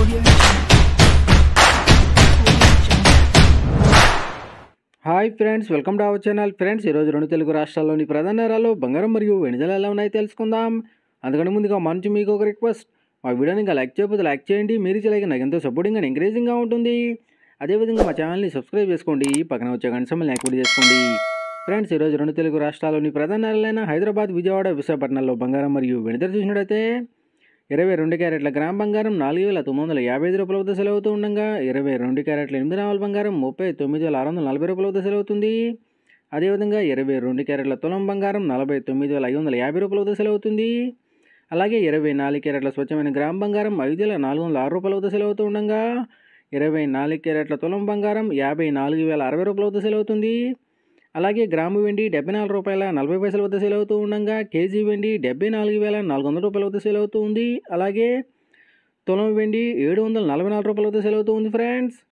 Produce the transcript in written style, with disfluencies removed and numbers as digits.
Hi friends, welcome to our channel. Friends, ఈరోజు రెండు తెలుగు రాష్ట్రాల్లోని ప్రధాన నగరాల్లో బంగారం మరియు వెండి ధరలు ఎలా ఉన్నాయో తెలుసుకుందాం. అందుకని ముందుగా మా నుంచి మీకు ఒక రిక్వెస్ట్, మా వీడియోని ఇంకా లైక్ చేయకపోతే లైక్ చేయండి. మీరు ఇచ్చే లైక్ నాకు ఎంతో సపోర్టింగ్ అండ్ ఎంకరేజింగ్గా ఉంటుంది. అదేవిధంగా మా ఛానల్ని సబ్స్క్రైబ్ చేసుకోండి, పక్కన వచ్చే గంట సింబల్ని యాక్టివేట్ చేసుకోండి. ఫ్రెండ్స్, ఈరోజు రెండు తెలుగు రాష్ట్రాల్లోని ప్రధాన నగరాలైన హైదరాబాద్, విజయవాడ, విశాఖపట్నంలో బంగారం మరియు వెండి ధర చూసినట్టయితే 22 క్యారెట్ల గ్రామ్ బంగారం 4,955 రూపాయల వద్ద సెలవుతూ ఉండగా 22 క్యారెట్ల 8 గ్రాముల బంగారం 39,640 రూపాయల వద్ద సెలవుతుంది. అదేవిధంగా 22 క్యారెట్ల తులం బంగారం 49,550 రూపాయల వద్ద సెలవుతుంది. అలాగే 24 క్యారెట్ల స్వచ్ఛమైన గ్రామ్ బంగారం 5,406 రూపాయల వద్ద సెలవుతూ ఉండగా 24 క్యారెట్ల తులం బంగారం 54,060 రూపాయల వద్ద సెలవుతుంది. అలాగే గ్రాము వెండి 74 రూపాయల 40 పైసల వద్ద సేల్ అవుతూ ఉండగా కేజీ వెండి 74,400 రూపాయల వద్ద సేల్ అవుతూ ఉంది. అలాగే తులం వెండి 744 రూపాయల వద్ద సేల్ అవుతూ ఉంది. ఫ్రెండ్స్,